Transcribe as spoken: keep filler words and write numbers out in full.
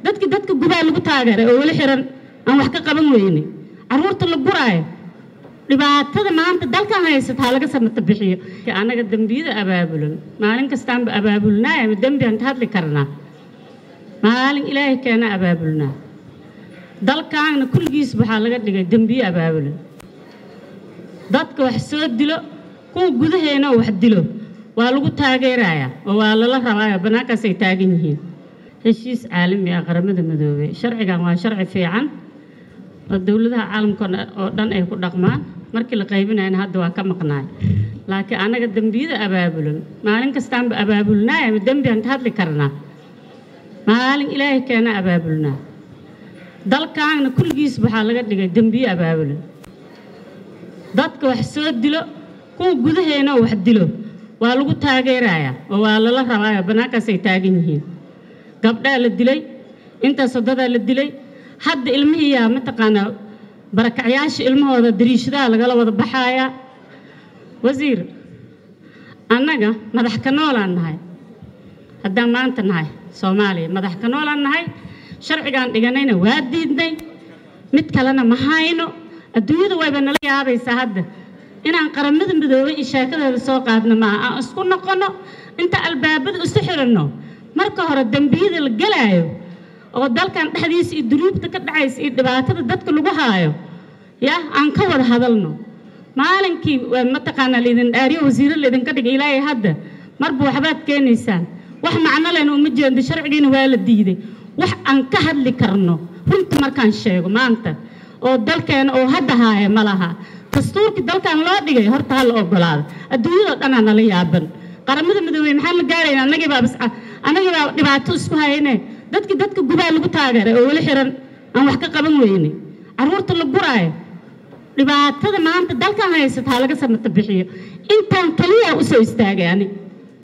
dadki dadka gudaha lagu taageeray oo wali xiran aan wax ka qaban weyne caruurta la guraayo dhibaatada maanta dalkan haysataa laga samata bixiyo anaga dambiyada abaabulan maalin kastaan abaabulnaa ama dambi aan ka hadli karnaa maalin ilaahay keena abaabulnaa dalkaana kulligiis waxaa laga dhigay dambiye abaabulan dadka wax soo dilo kuwa gudaheena wax dilo waa lagu taageerayaa oo waa lala rabaa banaankaas ay taagan yihiin heshiis caalami ah qaramada midoobay sharcigan waa sharci fiican oo dawladaha caalamka oo dhan ay ku dhaqmaan markii la qaybinayna hadda waa ka maqnaay laakiin anaga dambiyada abaabulan maalin kastaan abaabulnaa ama dambi aan ka hadli karnaa maalin ilaahay keena abaabulnaa dalkaana kulligiis waxaa laga dhigay dambiye abaabulan dadka wax soo dilo kuwa gudaheena wax dilo waa lagu taageerayaa oo waa lala rabaa banaankaas ay taagan yihiin gabdhaha la dilay intaas wadadaa la dilay hadda ilmihiiyaa mataqaanaa barakacyaasha ilmahooda dariishadaha lagala wada baxaaya wasiir annaga madax ka noolaan nahay haddaan maanta nahay soomaaliya madax ka noolaan nahay sharcigaan dhiganayna waa diidnay mid kalena ma hayno adduunyada wayba nala yaabaysaa hadda inaan qaramada midoobay iyo sheekadeeda soo qaadno maaha aan isku noqono inta albaabada isu xiranno marka hore dambiyada la galaayo oo dalkan dhexdiisa iyo dunuubta ka dhacaysa iyo dhibaatada dadka lagu haayo ya aan ka wada hadalno maalinkii mataqaanaa laydin dhaariyo wasiiro laydinka dhigay ilaahay hadda marba waxbaad keenaysaan wax macno lehna uma jeedo sharcigiina waa la diiday wax aan ka hadli karno runta markaan sheego maanta oo dalkeena oo hadda haaya ma laha dastuurkii dalkan loo dhigay horta ha la ogolaado adduunyada dhanaa nala yaaban qaramada midoobay maxaa la gaarayna annagii baa bas annagii baa dhibaato isku hayne dadki dadka gudaha lagu taageeray oo wali xiran aan wax ka qaban weyne caruurta la guraayo dhibaatada maanta dalkan haysataa laga samata bixiyo intaan kaliya u soo istaagay ani